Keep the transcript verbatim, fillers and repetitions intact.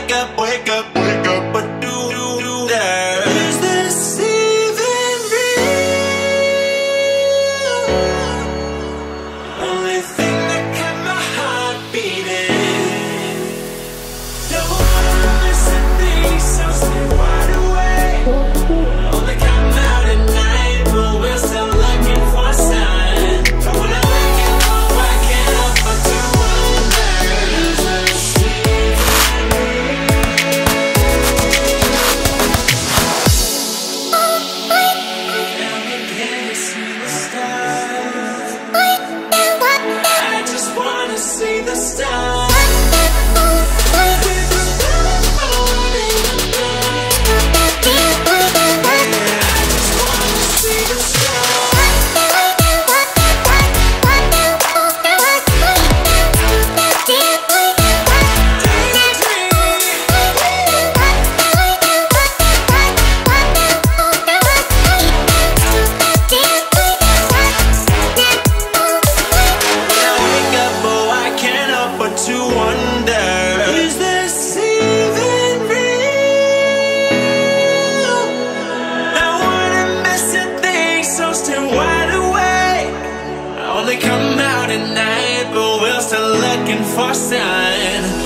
wake up, wake up, wake up, but do, do, do that. Is this even real? Only thing that kept my heart beating. Don't wanna miss a thing, so stay wide awake. Only come out at night, but we're still looking for a sign. Don't wanna wake up, oh, I can't help but to wonder. Is this even see the stars. They come out at night, but we're still looking for sign.